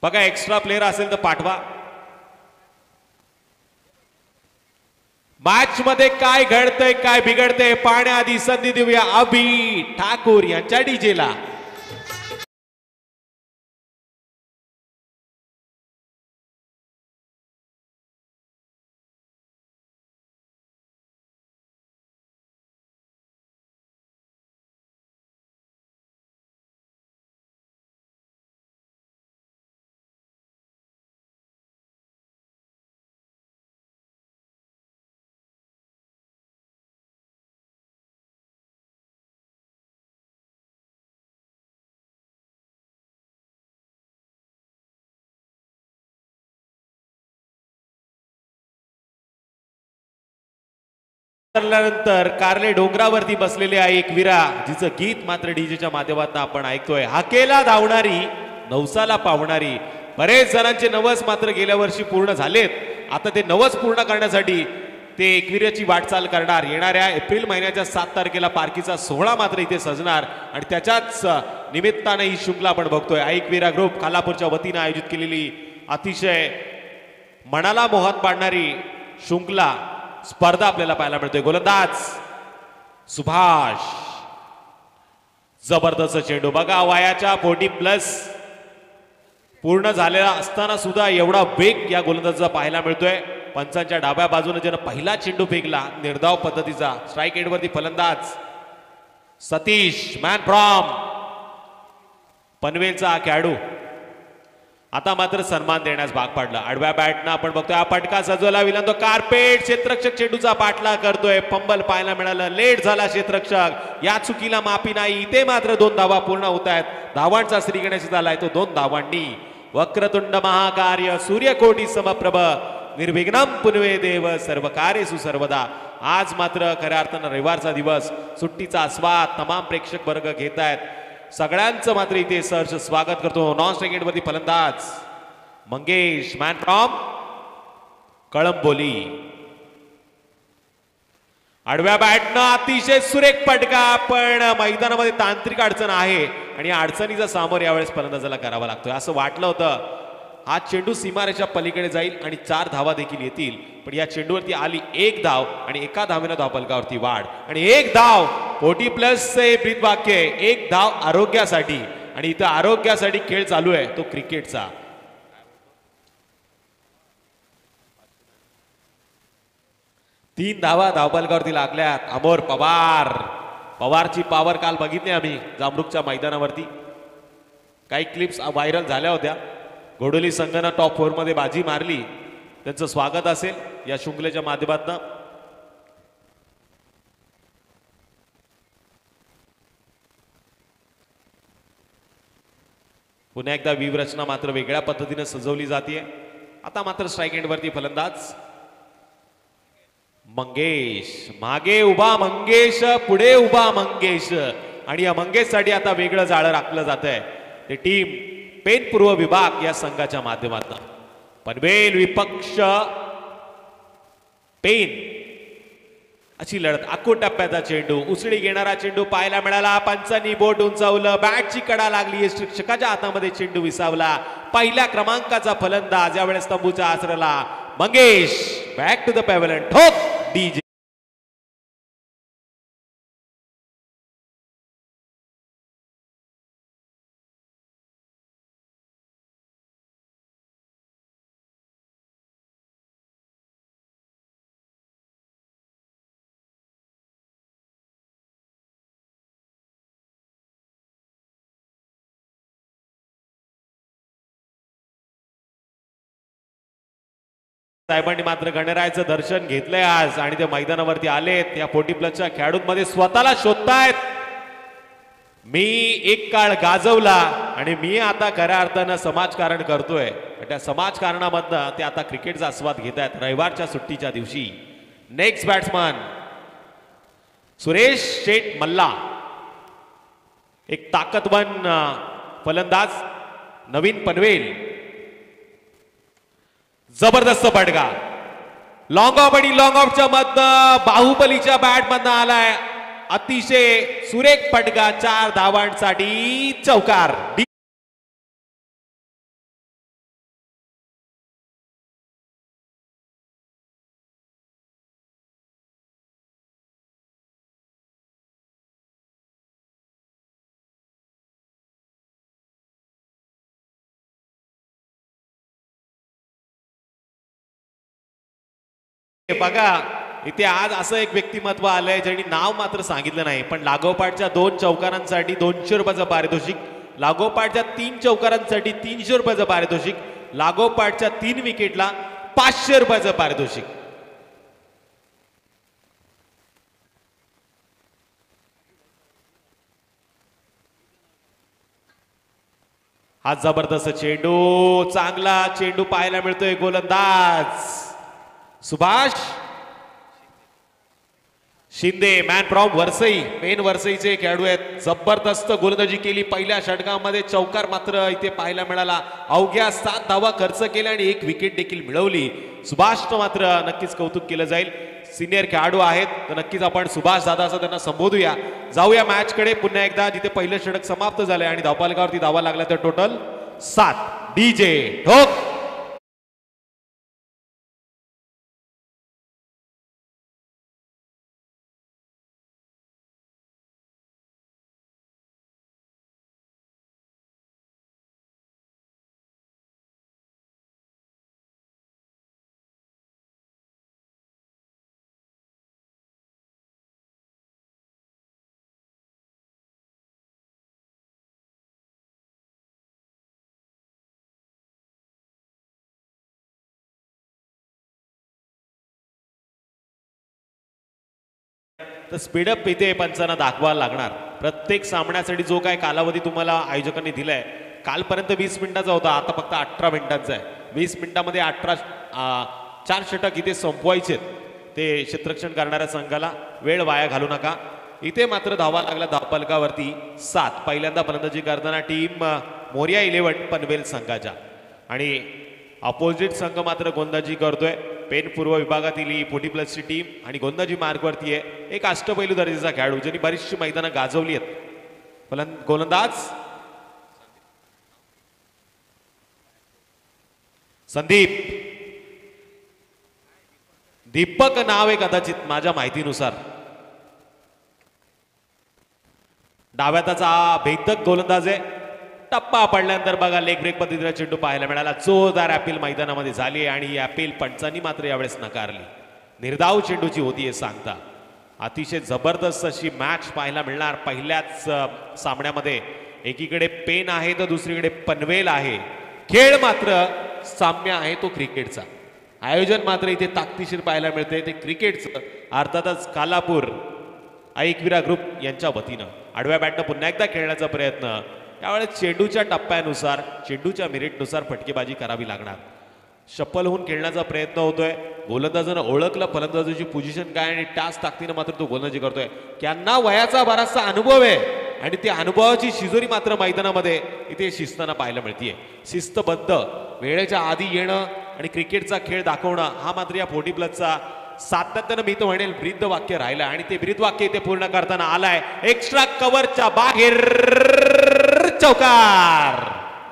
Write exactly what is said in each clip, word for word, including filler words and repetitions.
बघा extra player असेल तर पाठवा. मॅच मध्ये काय घडतंय काय बिघडतंय पाहण्याआधी संधी देऊया अभि ठाकूर यांच्या डीजेला. नंतर कारले डोंगरावरती बसलेले आहे एक वीरा जिचं गीत मात्र डीजेच्या माध्यमातून आपण ऐकतोय. हाकेला धावणारी नवसाला पावणारी. बरेच जणांचे नवस मात्र गेल्या वर्षी पूर्ण झालेत. आता ते नवस पूर्ण करण्यासाठी ते एकविराची वाटचाल करणार. येणाऱ्या एप्रिल महिन्याच्या सात तारखेला पारखीचा सोहळा मात्र इथे सजणार आणि त्याच्याच निमित्ताने ही शृंखला आपण बघतोय. एकविरा ग्रुप खालापूरच्या वतीने आयोजित केलेली अतिशय मनाला मोहात पाडणारी शृंखला स्पर्धा आपल्याला पाहायला मिळतोय. गोलंदाज सुभाष. जबरदस्त चेंडू. बघा वयाच्या फोर्टी प्लस पूर्ण झालेला असताना सुद्धा एवढा वेग या गोलंदाजाचा पाहायला मिळतोय. पंचांच्या डाव्या बाजूने ज्यानं पहिला चेंडू फेकला निर्धाव पद्धतीचा. स्ट्राईक एंडवरती फलंदाज सतीश मॅन फ्रॉम पनवेलचा खेळाडू. आता मात्र सन्मान देण्यास भाग पाडला. आडव्या बॅटनं आपण बघतोय हा फटका सजवला विलंदो कारपेट. क्षेत्ररक्षक चेंडूचा पाठला करतोय. फंबल पाहायला मिळालं. लेट झाला क्षेत्ररक्षक. या चुकीला माफी नाही. इथे मात्र दोन धावा पूर्ण होत आहेत. धावांचा श्रीगणेश झालाय तो दोन धावांनी. वक्रतुंड महाकार्य सूर्यकोटी समप्रभ निर्विघ्नम पुनवे देव सर्व कार्येषु सर्वदा. आज मात्र खऱ्या अर्थानं रविवारचा दिवस सुट्टीचा आस्वाद तमाम प्रेक्षक वर्ग घेत आहेत. सगळ्यांचं मात्र इथे सहर्ष स्वागत करतो. नॉन स्ट्राईक एंडवरती फलंदाज मंगेश मॅन फ्रॉम कळंबोली. आडव्या बॅटनं अतिशय सुरेख फटका पण मैदानामध्ये तांत्रिक अडचण आहे आणि या अडचणीचा सामोर यावेळेस फलंदाजाला करावा लागतोय. असं वाटलं होतं हा चेंडू सीमारेषा पलीकडे जाईल आणि चार धावा देखील येतील पण या चेंडूवरती आली एक धाव आणि एका धावेनं धावफलकावरती वाढ आणि एक धाव. फोर्टी प्लस ब्रीद वाक्य एक धाव आरोग्यासाठी आणि इथं आरोग्यासाठी खेळ चालू आहे तो क्रिकेटचा. तीन धावा धावफलकावरती लागल्यात. अमोर पवार. पवारची पॉवर काल बघितली आम्ही जामरुकच्या मैदानावरती. काही क्लिप्स व्हायरल झाल्या होत्या. घोडोली संघानं टॉप फोर मध्ये बाजी मारली. त्यांचं स्वागत असेल या शृंखलेच्या माध्यमातून. पुन्हा एकदा व्यूहरचना मात्र वेगळ्या पद्धतीने सजवली जाते. आता मात्र स्ट्राईक एंडवरती फलंदाज मंगेश. मागे उभा मंगेश पुढे उभा मंगेश आणि या मंगेशसाठी आता वेगळं जाळं राखलं जात आहे. ते टीम पेन पूर्व विभाग या संघाच्या माध्यमातून. पनवेल विपक्ष पेन अशी लढत. आखो टप्प्याचा चेंडू. उसळी घेणारा चेंडू पाहायला मिळाला. पंचांनी बोट उंचावलं. बॅटची कडा लागली. शिक्षकाच्या हातामध्ये चेंडू विसावला. पहिल्या क्रमांकाचा फलंदाज यावेळेस तंबूचा आसरला Mangesh. Back to the pavilion. ठोक डीजे. साहेबांनी मात्र गणरायाचं दर्शन घेतलंय आज आणि ते मैदानावरती आलेत. या फोर्टी प्लसच्या खेळाडूंमध्ये स्वतःला शोधतायत. मी एक काळ गाजवला आणि मी आता खऱ्या अर्थानं समाजकारण करतोय. त्या समाजकारणामधनं ते आता क्रिकेटचा आस्वाद घेत आहेत रविवारच्या सुट्टीच्या दिवशी. Next batsman Suresh Sheth Malla. एक ताकदवान फलंदाज नवीन पनवेल. जबरदस्त फटका. लॉंग ऑफ आणि लॉंग ऑफच्या मधनं बाहुबलीच्या बॅट मधनं आलाय. अतिशय सुरेख फटका. चार धावांसाठी चौकार. बघा इथे आज असं एक व्यक्तिमत्व आलंय ज्यांनी नाव मात्र सांगितलं नाही, पण लागोपाठच्या दोन चौकारांसाठी दोनशे रुपयाचं पारितोषिक, लागोपाठच्या तीन चौकारांसाठी तीनशे रुपयाचं पारितोषिक, लागोपाठच्या तीन विकेटला पाचशे रुपयाचं पारितोषिक. हा जबरदस्त चेंडू, चांगला चेंडू पाहायला मिळतोय. गोलंदाज सुभाष शिंदे, मॅन फ्रॉम वरसई, पेन वरसईचे खेळाडू आहेत. जबरदस्त गोलंदाजी केली पहिल्या षटकामध्ये. चौकार मात्र इथे पाहायला मिळाला. अवघ्या सात धावा खर्च केल्या आणि एक विकेट देखील मिळवली. सुभाषनं मात्र नक्कीच कौतुक केलं जाईल. सिनियर खेळाडू आहेत तर नक्कीच आपण सुभाष दादा असं त्यांना संबोधूया. जाऊया मॅच कडे पुन्हा एकदा, जिथे पहिलं षटक समाप्त झालंय आणि धावफलकावरती धावा लागल्या तर टोटल सात. डीजे ठोक. तर स्पीडअप इथे पंचांना दाखवायला लागणार. प्रत्येक सामन्यासाठी जो काय कालावधी तुम्हाला आयोजकांनी दिलाय कालपर्यंत वीस मिनिटाचा होता, आता फक्त अठरा मिनिटांचा आहे. वीस मिनिटांमध्ये अठरा चार षटक इथे संपवायचे ते क्षेत्ररक्षण करणाऱ्या संघाला. वेळ वाया घालू नका. इथे मात्र धावा लागला धावफलकावरती सात. पहिल्यांदा फलंदाजी करताना टीम मोरिया इलेव्हन पनवेल संघाच्या, आणि अपोजिट संघ मात्र गोलंदाजी करतोय पेन पूर्व विभागातील ही फोर्टी प्लसची टीम. आणि गोलंदाजी मार्गवरती आहे एक अष्टपैलू दर्जाचा खेळाडू ज्यांनी बरीचशी मैदानं गाजवली आहेत. फलं गोलंदाज संदीप, दीपक नाव आहे कदाचित माझ्या माहितीनुसार. डाव्याचा भेदक गोलंदाज आहे. टप्पा पडल्यानंतर बघा लेग ब्रेक पद्धतीचा चेंडू पाहायला मिळाला. जोरदार अपील मैदानामध्ये झाली आणि ही अपील पंचांनी मात्र यावेळेस नकारली. निर्धाव चेंडूची होती हे सांगता. अतिशय जबरदस्त अशी मॅच पाहायला मिळणार पहिल्याच सामन्यामध्ये. एकीकडे पेन आहे तर दुसरीकडे पनवेल आहे. खेळ मात्र साम्य आहे तो क्रिकेटचा. आयोजन मात्र इथे ताकदीशीर पाहायला मिळते ते क्रिकेटचं. अर्थातच कालापूर ऐकविरा ग्रुप यांच्या वतीनं आडव्या बॅटनं पुन्हा एकदा खेळण्याचा प्रयत्न. त्यावेळेस चेंडूच्या टप्प्यानुसार चेंडूच्या मिनिटनुसार फटकेबाजी करावी लागणार. शप्पल होऊन खेळण्याचा प्रयत्न होतोय. गोलंदाजानं ओळखलं फलंदाजाची पोझिशन काय आणि त्याच ताकदीनं मात्र तो गोलंदाजी करतोय. त्यांना वयाचा बराचसा अनुभव आहे आणि त्या अनुभवाची शिजोरी मात्र मैदानामध्ये इथे शिस्ताना पाहायला मिळतीये. शिस्तबद्ध वेळेच्या आधी येणं आणि क्रिकेटचा खेळ दाखवणं हा मात्र या फोर्टी प्लसचा सातत्यानं मी तो म्हणेल ब्रीद वाक्य राहिलं आणि ते ब्रीद वाक्य इथे पूर्ण करताना आलाय. एक्स्ट्रा कव्हरच्या बाहेर चौकार.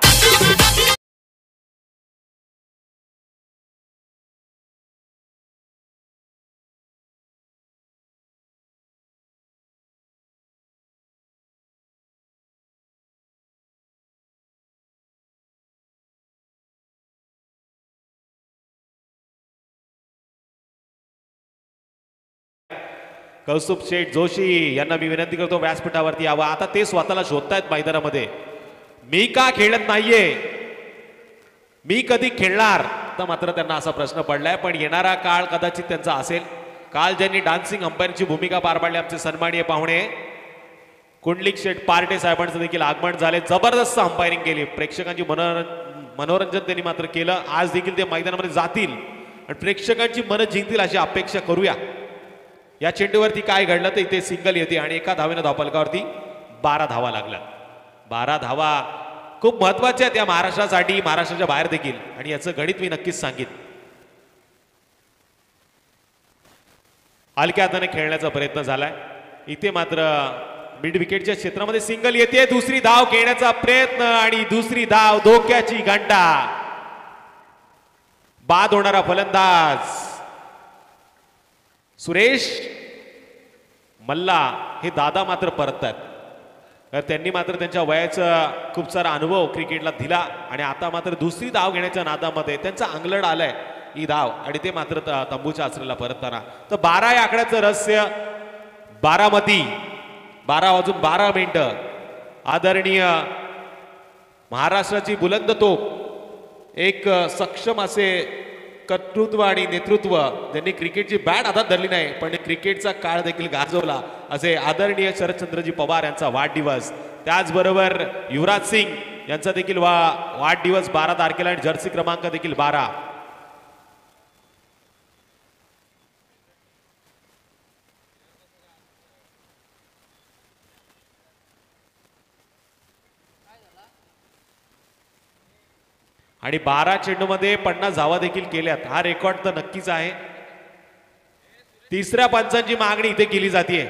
कौस्तुभ शेठ जोशी यांना मी विनंती करतो व्यासपीठावरती यावं. आता ते स्वतःला शोधतायत मैदानामध्ये. मी का खेळत नाहीये, मी कधी खेळणार, तर मात्र त्यांना असा प्रश्न पडलाय. पण येणारा काळ कदाचित त्यांचा असेल. काल ज्यांनी डान्सिंग अंपायरची भूमिका पार पाडली आमचे सन्माननीय पाहुणे कुंडलिक शेठ पार्टे साहेबांचं देखील आगमन झाले. जबरदस्त अंपायरिंग केली. प्रेक्षकांची मनोरंजन त्यांनी मात्र केलं. आज देखील ते मैदानामध्ये जातील आणि प्रेक्षकांची मन जिंकतील अशी अपेक्षा करूया. या चेंडूवरती काय घडलं तर इथे सिंगल येते आणि एका धावेनं धावफलकावरती बारा धावा लागल्या. बारा धावा खूप महत्वाच्या आहेत या महाराष्ट्रासाठी, महाराष्ट्राच्या बाहेर देखील, आणि याचं गणित मी नक्कीच सांगित. हलक्या हाताने खेळण्याचा प्रयत्न झालाय. इथे मात्र मिड विकेटच्या क्षेत्रामध्ये सिंगल येते. दुसरी धाव खेळण्याचा प्रयत्न आणि दुसरी धाव धोक्याची घंटा. बाद होणारा फलंदाज सुरेश मल्ला हे दादा मात्र परततात. तर त्यांनी मात्र त्यांच्या वयाचा खूप सारा अनुभव क्रिकेटला दिला आणि आता मात्र दुसरी धाव घेण्याच्या नादामध्ये त्यांचा अंगलट आलाय. ही धाव आणि ते मात्र त- तंबूच्या आचरेला परतताना. तर बारा या आकड्याचं रहस्य बारामती, बारा वाजून बारा मिनिटं. आदरणीय महाराष्ट्राची बुलंद तोप, एक सक्षम असे कर्तृत्व आणि नेतृत्व, त्यांनी क्रिकेटची बॅट हातात धरली नाही पण क्रिकेटचा काळ देखील गाजवला, असे आदरणीय शरदचंद्रजी पवार यांचा वाढदिवस. त्याचबरोबर युवराज सिंग यांचा देखील वा वाढदिवस बारा तारखेला आणि जर्सी क्रमांक देखील बारा. आणि बारा चेंडूमध्ये पन्नास धावा देखील केल्यात. हा रेकॉर्ड तर नक्कीच आहे. तिसऱ्या पंचांची मागणी इथे केली जाते.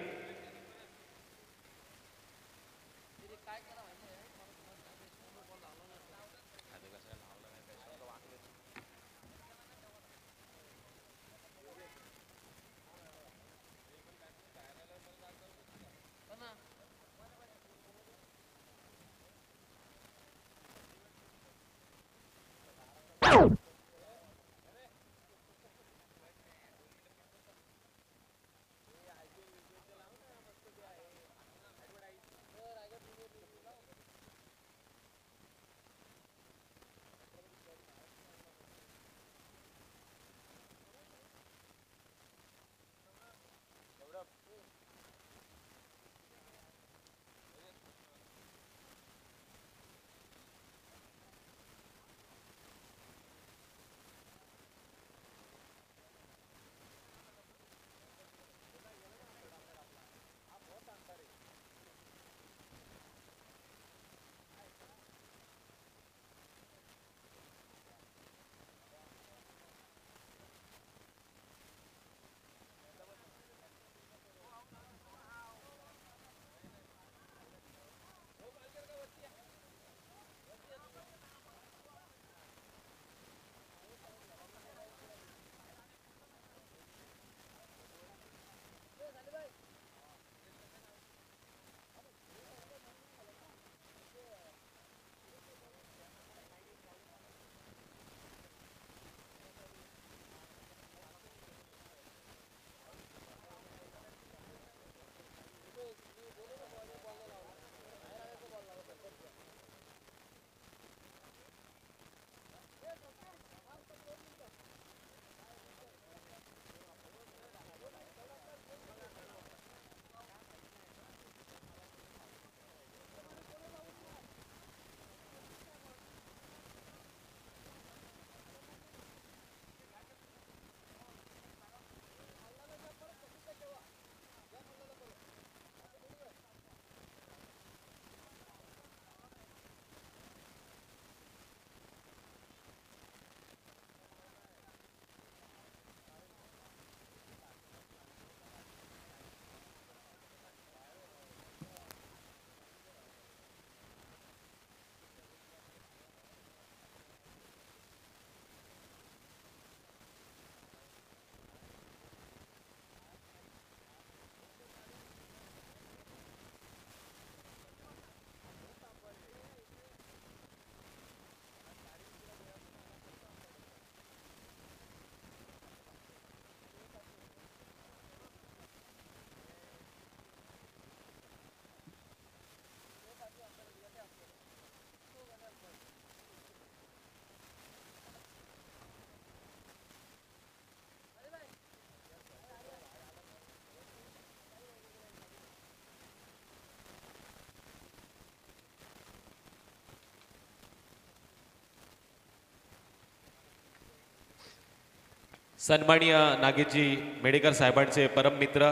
सन्माननीय नागेशजी मेडेकर साहेबांचे परम मित्र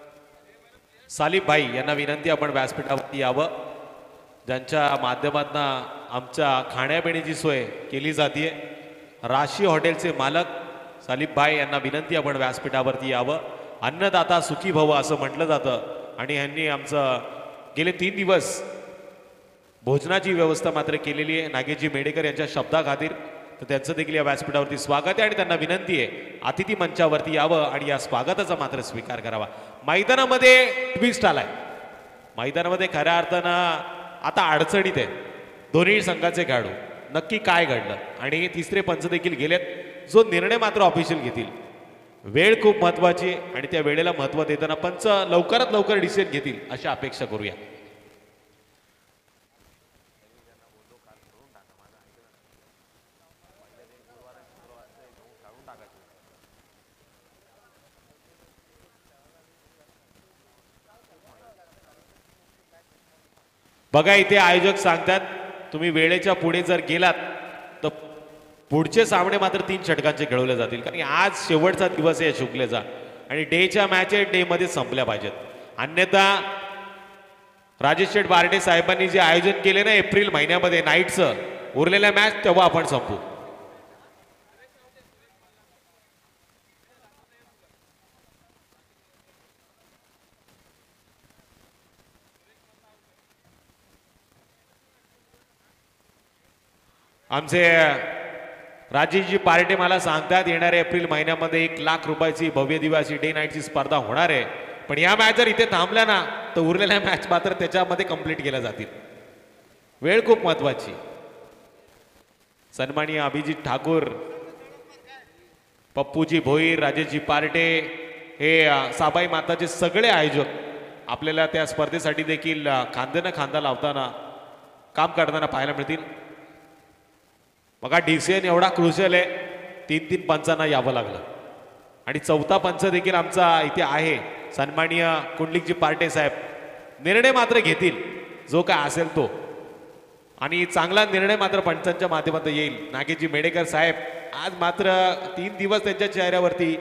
सालिफ भाई यांना विनंती आपण व्यासपीठावरती यावं, ज्यांच्या माध्यमातून आमच्या खाण्यापिण्याची सोय केली जाते. राशी हॉटेलचे मालक सालिफ भाई यांना विनंती आपण व्यासपीठावरती यावं. अन्नदाता सुखी भव असं म्हटलं जातं आणि यांनी आमचं गेले तीन दिवस भोजनाची व्यवस्था मात्र केलेली आहे नागेशजी मेडेकर यांच्या शब्दाखातीर. तर त्यांचं देखील या व्यासपीठावरती स्वागत आहे आणि त्यांना विनंती आहे अतिथी मंचावरती यावं आणि या स्वागताचा मात्र स्वीकार करावा. मैदानामध्ये ट्विस्ट आलाय. मैदानामध्ये खऱ्या अर्थानं आता अडचणीत आहेत दोन्ही संघाचे खेळाडू. नक्की काय घडलं आणि तिसरे पंच देखील गेलेत. जो निर्णय मात्र ऑफिशियल घेतील. वेळ खूप महत्वाची आणि त्या वेळेला महत्व देताना पंच लवकरात लवकर डिसिजन घेतील अशी अपेक्षा करूया. बघा इथे आयोजक सांगतात तुम्ही वेळेच्या पुढे जर गेलात तर पुढचे सामने मात्र तीन षटकांचे खेळवले जातील, कारण आज शेवटचा दिवस आहे शुक्लेचा आणि डेच्या मॅचेस डे मध्ये संपल्या पाहिजेत. अन्यथा राजेश शेठ बारडे साहेबांनी जे आयोजन केले ना एप्रिल महिन्यामध्ये नाईटचं उरलेल्या मॅच तेव्हा आपण संपू. आमचे राजेशजी पार्टे मला सांगतात येणाऱ्या एप्रिल महिन्यामध्ये एक लाख रुपयाची भव्य दिवासी डे नाईटची स्पर्धा होणार आहे, पण या मॅच जर इथे थांबल्या ना तर उरलेल्या मॅच मात्र त्याच्यामध्ये कंप्लीट केल्या जातील. वेळ खूप महत्वाची. सन्माननीय अभिजित ठाकूर, पप्पूजी भोईर, राजेशजी पार्टे हे साबाई माताचे सगळे आयोजक आपल्याला त्या स्पर्धेसाठी देखील खांद्यानं खांदा लावताना काम करताना पाहायला मिळतील. बघा डिसिजन एवढा क्रुशियल आहे, तीन तीन पंचांना यावं लागलं आणि चौथा पंच देखील आमचा इथे आहे सन्माननीय कुंडलिकजी पार्टे साहेब. निर्णय मात्र घेतील जो काय असेल तो, आणि चांगला निर्णय मात्र पंचांच्या माध्यमातून येईल. नागेशजी मेडेकर साहेब आज मात्र तीन दिवस त्यांच्या चेहऱ्यावरती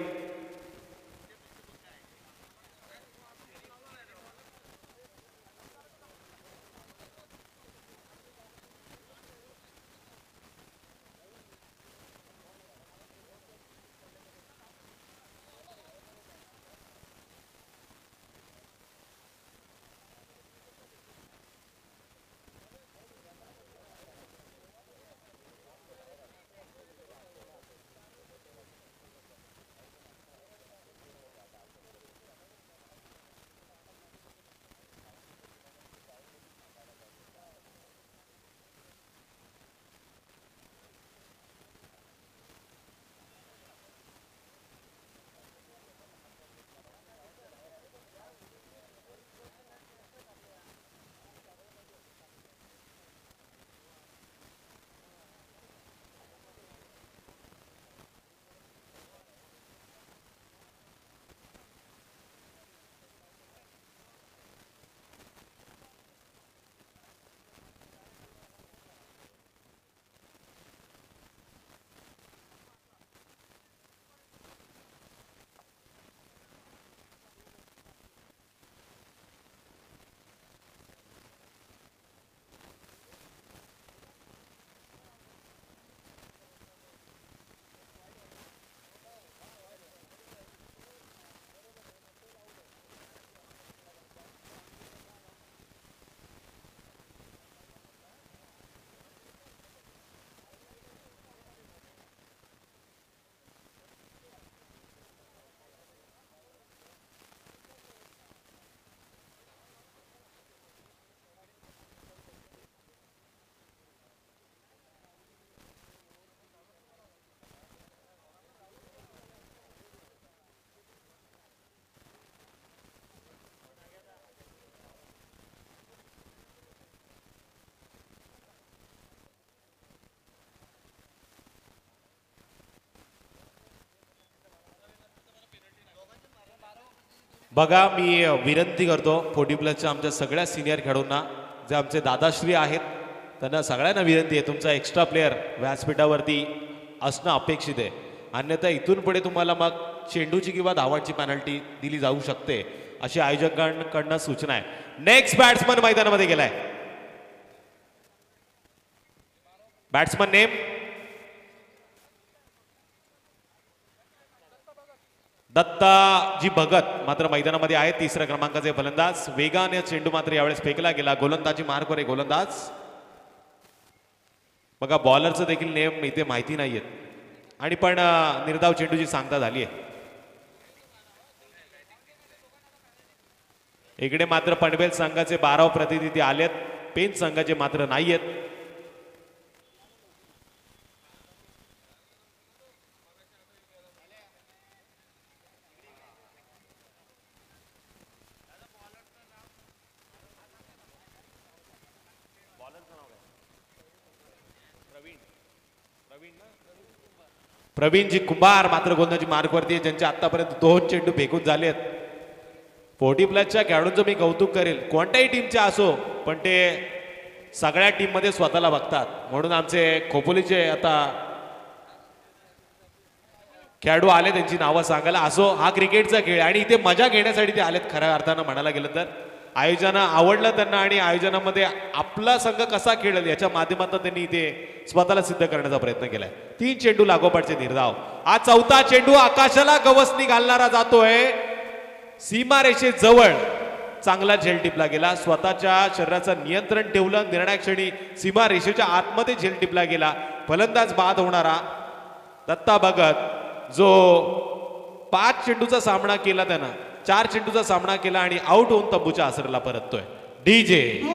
बघा मी विनंती करतो फोर्टी प्लसच्या आमच्या सगळ्या सिनियर खेळाडूंना, जे आमचे दादाश्री आहेत त्यांना सगळ्यांना विनंती आहे तुमचा एक्स्ट्रा प्लेअर व्यासपीठावरती असणं अपेक्षित आहे. अन्यथा इथून पुढे तुम्हाला मग चेंडूची किंवा धावांची पेनल्टी दिली जाऊ शकते अशी आयोजकांकडून सूचना आहे. नेक्स्ट बॅट्समन मैदानामध्ये गेलाय. बॅट्समन नेम दत्ताजी भगत मात्र मैदानामध्ये आहे. तिसऱ्या क्रमांकाचे फलंदाज. वेगाने चेंडू मात्र यावेळेस फेकला गेला. गोलंदाजी मार्कवर आहे गोलंदाज. बघा बॉलरचं देखील नेम इथे माहिती नाहीयेत आणि पण निर्धाव चेंडूची सांगता झाली आहे. इकडे मात्र पनवेल संघाचे बाराव प्रतिनिधी आलेत, पेंच संघाचे मात्र नाहीयेत. प्रवीणजी कुंभार मात्र गोलंदाजी मार्कवरती आहे, ज्यांचे आतापर्यंत दोन चेंडू फेकून झालेत. फोर्टी प्लसच्या खेळाडूंचं मी कौतुक करेल, कोणत्याही टीमचे असो, पण ते सगळ्या टीम मध्ये स्वतःला बघतात. म्हणून आमचे खोपोलीचे आता खेळाडू आले, त्यांची नावं सांगायला. असो, हा क्रिकेटचा खेळ आणि इथे मजा घेण्यासाठी ते आलेत. खऱ्या अर्थानं म्हणायला गेलं तर आयोजन आवडलं त्यांना आणि आयोजनामध्ये आपला संघ कसा खेळेल याच्या माध्यमातून त्यांनी इथे स्वतःला सिद्ध करण्याचा प्रयत्न केलाय. तीन चेंडू लागोपाठचे निर्धाव. हा चौथा चेंडू आकाशाला गवसणी घालणारा जातोय सीमारेषे जवळ. चांगला झेल टिपला गेला, स्वतःच्या शरीराचं नियंत्रण ठेवलं, निर्णायक क्षणी सीमारेषेच्या आतमध्ये झेल टिपला गेला. फलंदाज बाद होणारा दत्ता भगत, जो पाच चेंडूचा सामना केला, त्यानं चार चेंडूचा सामना केला आणि आउट होऊन तंबूच्या आसरला परततोय. डीजे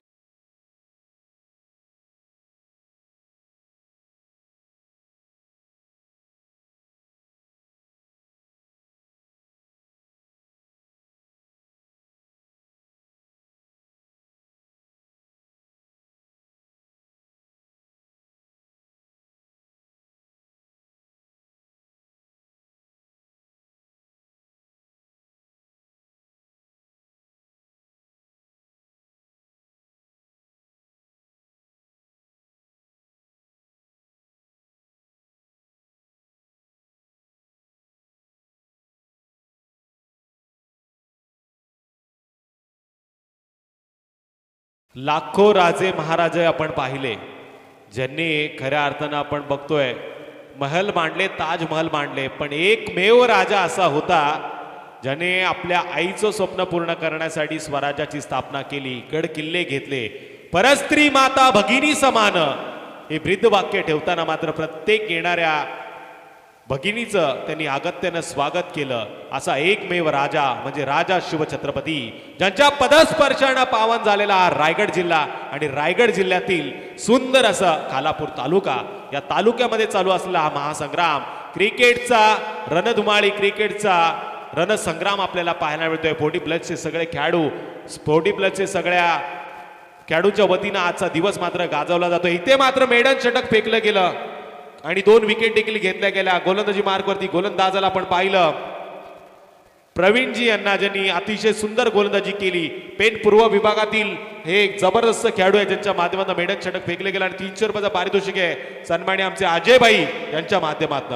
लाखो राजे महाराजे आपण पाहिले, ज्यांनी खऱ्या अर्थानं आपण बघतोय महल मांडले, ताजमहल मांडले, पण एकमेव राजा असा होता ज्याने आपल्या आईचं स्वप्न पूर्ण करण्यासाठी स्वराज्याची स्थापना केली, गड किल्ले घेतले. परस्त्री माता भगिनी समान हे ब्रीद वाक्य ठेवताना मात्र प्रत्येक येणाऱ्या भगिनीचं त्यांनी अगत्यानं स्वागत केलं. असा एकमेव राजा म्हणजे राजा शिवछत्रपती, ज्यांच्या पदस्पर्शानं पावन झालेला हा रायगड जिल्हा आणि रायगड जिल्ह्यातील सुंदर असं खालापूर तालुका. या तालुक्यामध्ये चालू असलेला हा महासंग्राम, क्रिकेटचा रणधुमाळी, क्रिकेटचा रणसंग्राम आपल्याला पाहायला मिळतोय. फोर्टी प्लसचे सगळे खेळाडू, फोर्टी प्लसचे सगळ्या खेळाडूंच्या वतीनं आजचा दिवस मात्र गाजवला जातो. इथे मात्र मेडन षटक फेकलं गेलं आणि दोन विकेट देखील घेतल्या गेल्या. गोलंदाजी मार्कवरती गोलंदाजाला आपण पाहिलं प्रवीणजी यांना, ज्यांनी अतिशय सुंदर गोलंदाजी केली. पेन पूर्व विभागातील हे एक जबरदस्त खेळाडू आहे, ज्यांच्या माध्यमातून मेडन षटक फेकले गेलं आणि तीनशे रुपयाचा पारितोषिक आहे सन्माननीय आमचे अजय भाई यांच्या माध्यमातून.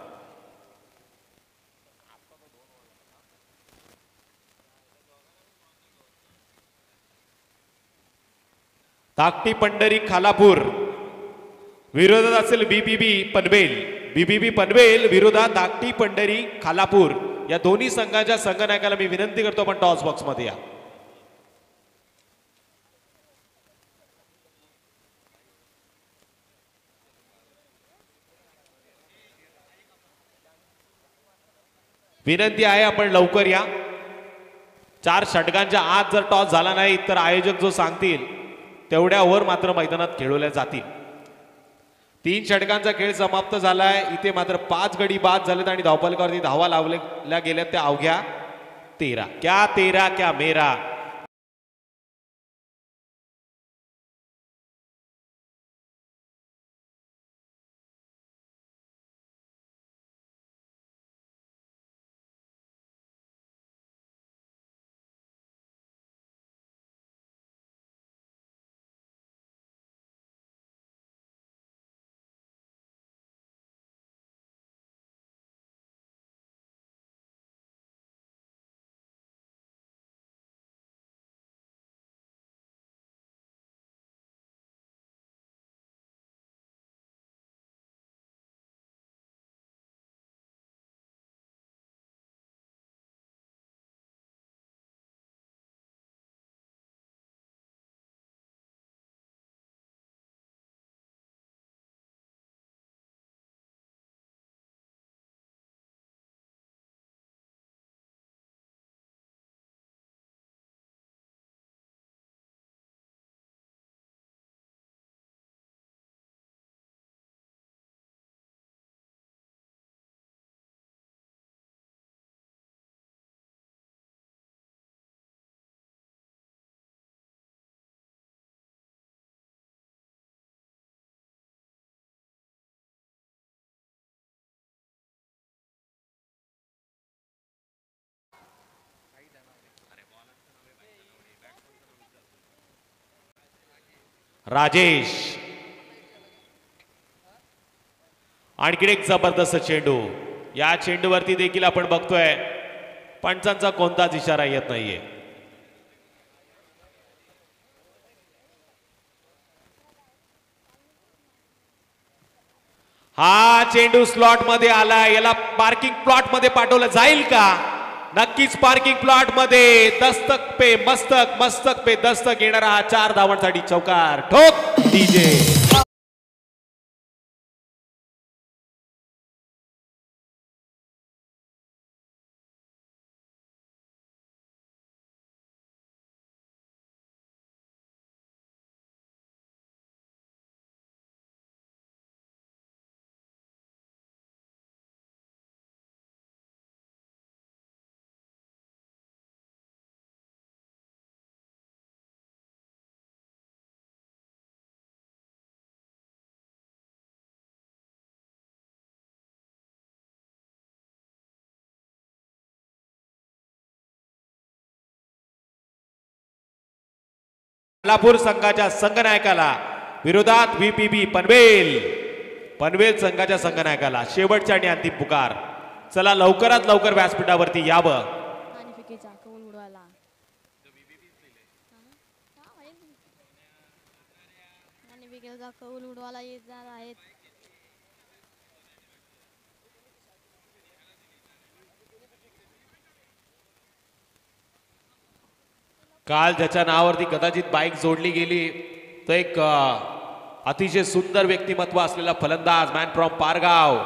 धाकटी पंढरी खालापूर विरोधात असेल बीबीबी पनवेल. बीबीबी पनवेल विरोधात धाकटी पंढरी खालापूर या दोन्ही संघाच्या संघनायकाला मी विनंती करतो, पण टॉस बॉक्स मध्ये या. विनंती आहे आपण लवकर या. चार षटकांच्या आत जर टॉस झाला नाही तर आयोजक जो सांगतील तेवढ्या ओव्हर मात्र मैदानात खेळवल्या जातील. तीन षटकांचा खेळ समाप्त झालाय. इथे मात्र पाच गडी बाद झालेत आणि धावफलकावरती धावा लावल्या गेल्यात त्या अवघ्या तेरा. क्या तेरा क्या मेरा. राजेश. आणखी एक जबरदस्त चेंडू. या चेंडूवरती देखील आपण बघतोय पंचांचा कोणताच इशारा येत नाहीये. हा चेंडू स्लॉट मध्ये आला. याला पार्किंग प्लॉट मध्ये पाठवलं जाईल का? नक्कीच पार्किंग प्लॉट मध्ये. दस्तक पे मस्तक, मस्तक पे दस्तक येणारा हा चार धावांसाठी चौकार. ठोक डीजे. कोल्हापूर संघाच्या संघनायकाला विरोधात व्हीपीबी पनवेल. पनवेल संघाच्या संघनायकाला शेवटच्या आणि अंतिम पुकार. चला लवकरात लवकर व्यासपीठावरती यावं. कौल उडवायला येणार आहेत. काल ज्याच्या नावावरती कदाचित बाईक जोडली गेली तो एक अतिशय सुंदर व्यक्तिमत्व असलेला फलंदाज मॅन फ्रॉम पारगाव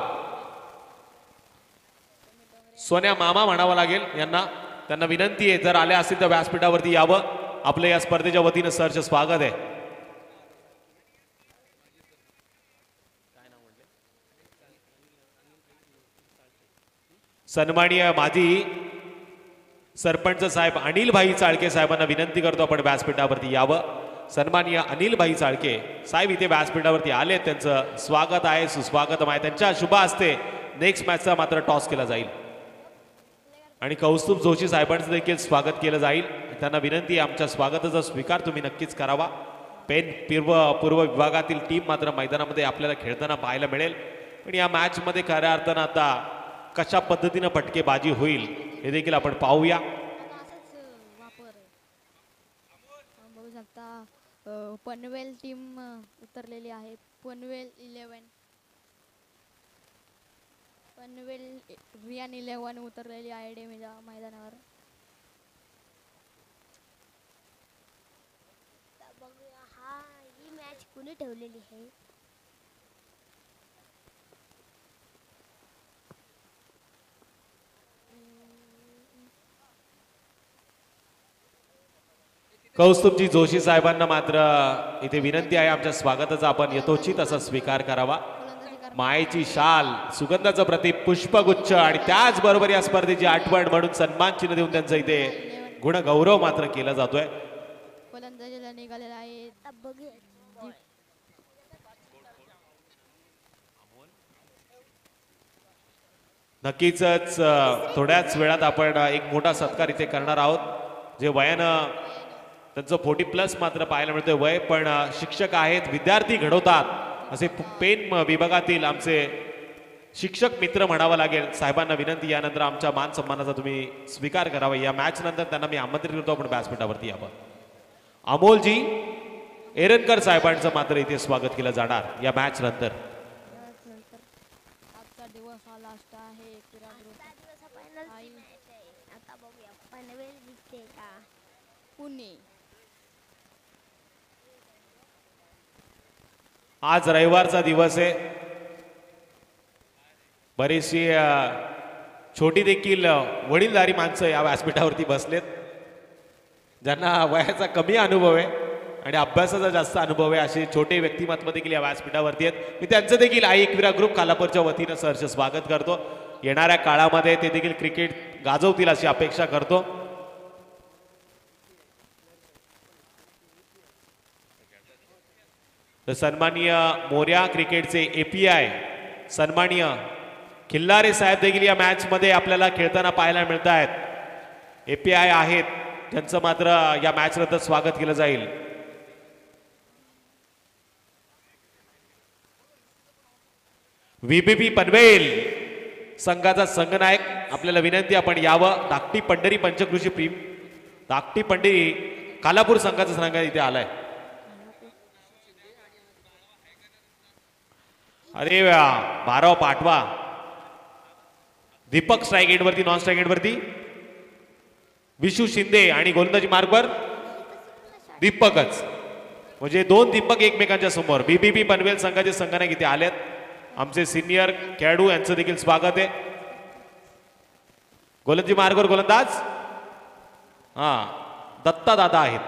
सोन्या मामा म्हणावं लागेल यांना. त्यांना विनंती आहे जर आले असतील तर व्यासपीठावरती यावं. आपल्या या स्पर्धेच्या वतीनं सरच स्वागत आहे. सन्माननीय माजी सरपंच साहेब अनिल भाई चाळके साहेबांना विनंती करतो आपण व्यासपीठावरती यावं. सन्माननीय अनिल भाई चाळके साहेब इथे व्यासपीठावरती आले. त्यांचं स्वागत आहे, सुस्वागत आहे. त्यांच्या शुभ हस्ते नेक्स्ट मॅचचा मात्र टॉस केला जाईल आणि कौस्तुभ जोशी साहेबांचं देखील स्वागत केलं जाईल. त्यांना विनंती आहे आमच्या स्वागताचा स्वीकार तुम्ही नक्कीच करावा. पेन पूर्व पूर्व विभागातील टीम मात्र मैदानामध्ये आपल्याला खेळताना पाहायला मिळेल. पण या मॅचमध्ये खऱ्या अर्थानं आता कशा पद्धतीनं फटकेबाजी होईल हे देखील आपण पाहूया. बघू शकता पनवेल टीम उतरलेली आहे. पनवेल इलेव्हन पनवेल रियान इलेव्हन उतरलेली आहे डेमेजा मैदानावर. बघूया हा ही मॅच कुणी ठेवलेली आहे. कौस्तुभजी जोशी साहेबांना मात्र इथे विनंती आहे आमच्या स्वागताचा आपण यथोचित असा स्वीकार करावा. मायेची शाल, सुगंधाचं प्रतीक, पुष्पगुच्छ आणि त्याचबरोबर या स्पर्धेची आठवण म्हणून सन्मान चिन्ह देऊन त्यांचा इथे गुणगौरव मात्र केला जातोय. फलंदाजीला निघालेला आहे. नक्कीच थोड्याच वेळात आपण एक मोठा सत्कार इथे करणार आहोत. जे वयानं त्यांचं फोर्टी प्लस मात्र पाहायला मिळतोय वय, पण शिक्षक आहेत, विद्यार्थी घडवतात असे पेन विभागातील आमचे शिक्षक मित्र म्हणावं लागेल. साहेबांना विनंती यानंतर आमच्या मान सन्मानाचा तुम्ही स्वीकार करावा. या मॅच नंतर त्यांना मी आमंत्रित करतो आपण व्यासपीठावरती यावं. अमोलजी एरनकर साहेबांचं मात्र इथे स्वागत केलं जाणार या मॅच नंतर. आजचा दिवस हा लास्ट आहे. आता बघूया पनवेल जिंकते का पुणे. आज रविवारचा दिवस आहे. बरीचशी छोटी देखील वडीलधारी माणसं या व्यासपीठावरती बसलेत ज्यांना वयाचा कमी अनुभव आहे आणि अभ्यासाचा जास्त अनुभव आहे. असे छोटे व्यक्तिमत्व देखील या व्यासपीठावरती आहेत. मी त्यांचं देखील आई एकविरा ग्रुप खालापूरच्या वतीनं सहर्ष स्वागत करतो. येणाऱ्या काळामध्ये ते देखील क्रिकेट गाजवतील अशी अपेक्षा करतो. तर सन्माननीय मोर्या क्रिकेटचे एपीआय सन्माननीय खिल्लारे साहेब देखील या मॅच मध्ये आपल्याला खेळताना पाहायला मिळत आहेत. एपीआय आहेत त्यांचं मात्र या मॅच नंतर स्वागत केलं जाईल. व्हीपीपी पनवेल संघाचा संघनायक आपल्याला विनंती आपण यावं. धाकटी पंढरी पंचकृषी प्रीम धाकटी पंढरी कालापूर संघाचा संघ इथे आलाय. अरे वा बाराव पाठवा. दीपक स्ट्राईक एंड वरती नॉन स्ट्राईक एंड वरती विशू शिंदे आणि गोलंदाजी मार्गवर दीपकच म्हणजे दोन दीपक एकमेकांच्या समोर. बीबीबी पनवेल संघाचे संघनायक इथे आलेत. आमचे सिनियर खेळाडू यांचं देखील स्वागत आहे. गोलंदाजी मार्गवर गोलंदाज हा दत्ता दादा आहेत.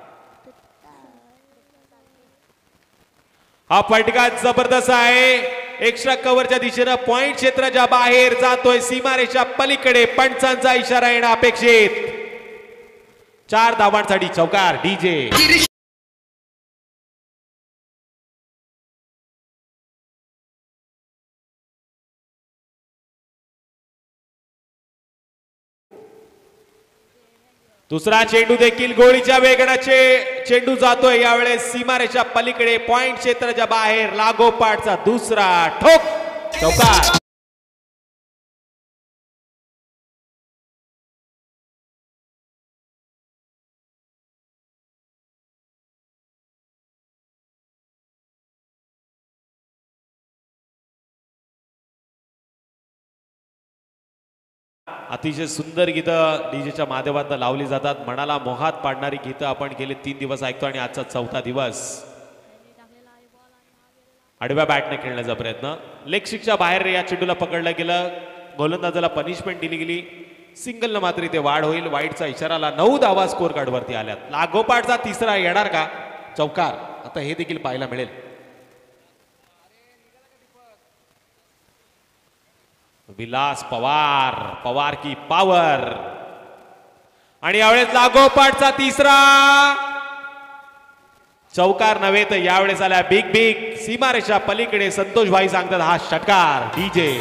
हा फटका जबरदस्त आहे. एक्स्ट्रा कव्हरच्या दिशेनं पॉइंट क्षेत्राच्या बाहेर जातोय. सीमारेषा पलीकडे पंचांचा इशारा येणं अपेक्षित. चार धावांसाठी चौकार. डीजे दुसरा चेंडू देखील गोळीच्या वेगाचे चेंडू जातोय. यावेळेस सीमारेषा पलीकडे पॉइंट क्षेत्राच्या बाहेर लागोपाठचा दुसरा ठोक. चौकार. अतिशय सुंदर गीतं डीजेच्या माध्यमातून लावली जातात. मनाला मोहात पाडणारी गीतं आपण गेले तीन दिवस ऐकतो आणि आजचा चौथा दिवस. आडव्या बॅटने खेळण्याचा प्रयत्न. लेग स्टिकच्या बाहेर या चेंडूला पकडलं गेलं. गोलंदाजाला पनिशमेंट दिली गेली. सिंगल न मात्र इथे वाढ होईल. वाईटचा इशाराला नऊ धावा स्कोर कार्डवरती आल्यात. लागोपाठचा तिसरा येणार का? चौकार. आता हे देखील पाहायला मिळेल. विलास पवार पवार की पावर आणि यावेळेस लागोपाठचा तिसरा चौकार नव्हे तर यावेळेस आला बिग बिग. सीमारेषा पलीकडे संतोष भाई सांगतात हा षटकार. डीजे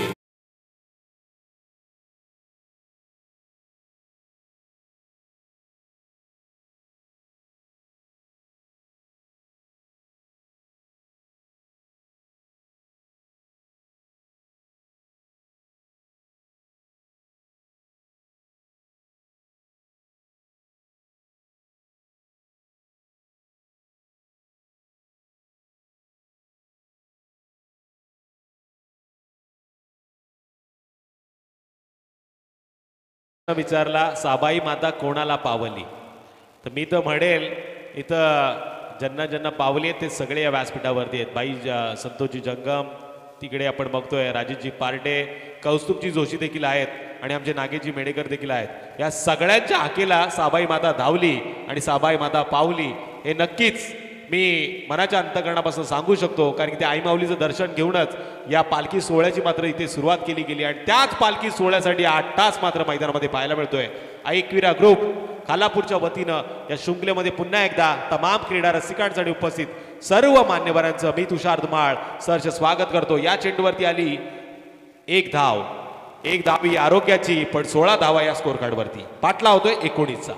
विचारला साबाई माता कोणाला पावली तर मी तर म्हणेल इथं ज्यांना ज्यांना पावली आहेत ते सगळे या व्यासपीठावरती आहेत. बाई संतोषजी जंगम तिकडे आपण बघतोय. राजेशजी पार्टे कौस्तुभजी जोशी देखील आहेत आणि आमचे नागेशजी मेडेकर देखील आहेत. या सगळ्यांच्या हाकेला साबाई माता धावली आणि साबाई माता पावली हे नक्कीच मी मनाच्या अंतकरणापासून सांगू शकतो. कारण की त्या आई माऊलीचं दर्शन घेऊनच या पालखी सोहळ्याची मात्र इथे सुरुवात केली गेली आणि त्याच पालखी सोहळ्यासाठी आठ तास मात्र मैदानामध्ये पाहायला मिळतोय. ऐकविरा ग्रुप खालापूरच्या वतीनं या शृंखलेमध्ये पुन्हा एकदा तमाम क्रीडा रसिकांसाठी उपस्थित सर्व मान्यवरांचं मी तुषार धुमाळ सहर्ष स्वागत करतो. या चेंडूवरती आली एक धाव. एक धाव ही आरोग्याची पण सोळा धावा या स्कोर कार्डवरती. पाटला होतोय एकोणीसचा.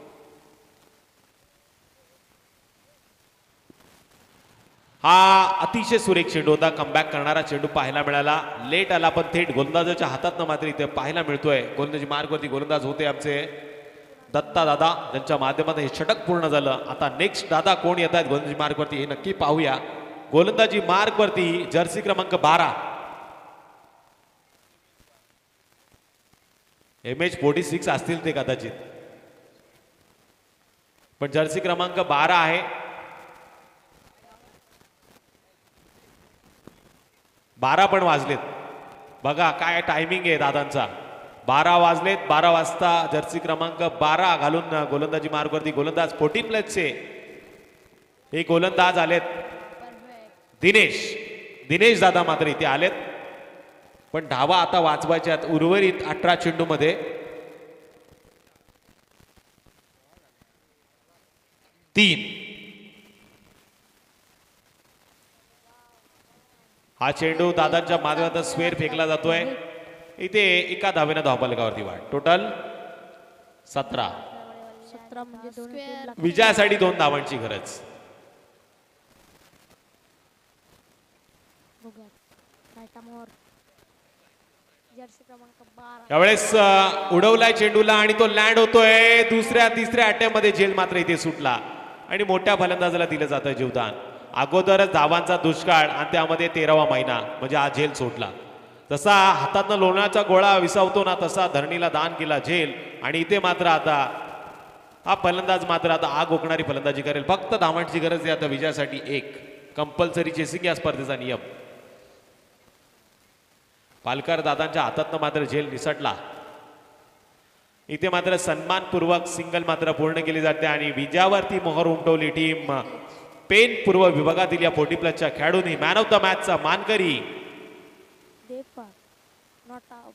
हा अतिशय सुरेख चेंडू होता. कमबॅक करणारा चेंडू पाहायला मिळाला. लेट आला पण थेट गोलंदाजाच्या हातात मात्र इथे पाहायला मिळतोय. गोलंदाजी मार्गवरती गोलंदाज होते आमचे दत्ता दादा ज्यांच्या माध्यमातून हे षटक पूर्ण झालं. आता नेक्स्ट दादा कोण येत आहेत गोलंदाजी मार्गवरती हे नक्की पाहूया. गोलंदाजी मार्गवरती जर्सी क्रमांक बारा एम एच फोर्टी सिक्स असतील ते कदाचित पण जर्सी क्रमांक बारा आहे. बारा पण वाजलेत बघा काय टायमिंग आहे दादांचा. बारा वाजलेत. बारा वाजता जर्सी क्रमांक बारा घालून गोलंदाजी मार्गवरती गोलंदाज फोर्टीन प्लसचे हे गोलंदाज आलेत. दिनेश दिनेश दादा मात्र इथे आलेत पण धावा आता वाचवायच्यात उर्वरित अठरा चेंडू मध्ये. तीन हा चेंडू दादांच्या माध्यमातून स्क्वेअर फेकला जातोय. इथे एका धावेनं धावफलकावरती वाढ. टोटल सतरा. सतरा म्हणजे दोन विजयासाठी दोन धावांची गरज. मोर जर्सी क्रमांक बारा. यावेळेस अ, उडवलाय चेंडूला आणि तो लँड होतोय. दुसऱ्या तिसऱ्या अटॅम्प मध्ये झेल मात्र इथे सुटला आणि मोठ्या फलंदाजाला दिलं जातं जीवदान. अगोदरच धावांचा दुष्काळ आणि त्यामध्ये तेरावा महिना म्हणजे हा झेल सोडला. तसा हातातनं लोण्याचा गोळा विसावतो ना तसा धरणीला दान केला झेल. आणि इथे मात्र आता हा फलंदाज मात्र आता आग ओकणारी फलंदाजी करेल. फक्त धावांची गरज आहे आता विजयासाठी. एक कंपल्सरी चेसिंग या स्पर्धेचा नियम. पालकर दादांच्या हातातनं मात्र झेल निसटला. इथे मात्र सन्मानपूर्वक सिंगल मात्र पूर्ण केली जाते आणि विजयावरती मोहर उमटवली टीम पेन पूर्व विभागातील या फोर्टी प्लसच्या खेळाडूंनी. मॅन ऑफ द मॅचचा मानकरी नॉट आउट.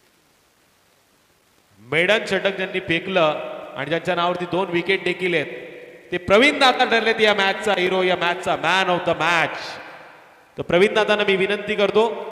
मेडन षटक ज्यांनी फेकलं आणि ज्यांच्या नावावरती दोन विकेट देखील आहेत ते प्रवीण दादा ठरलेत या मॅचचा हिरो, या मॅचचा मॅन ऑफ द मॅच. तर प्रवीण दादांना मी विनंती करतो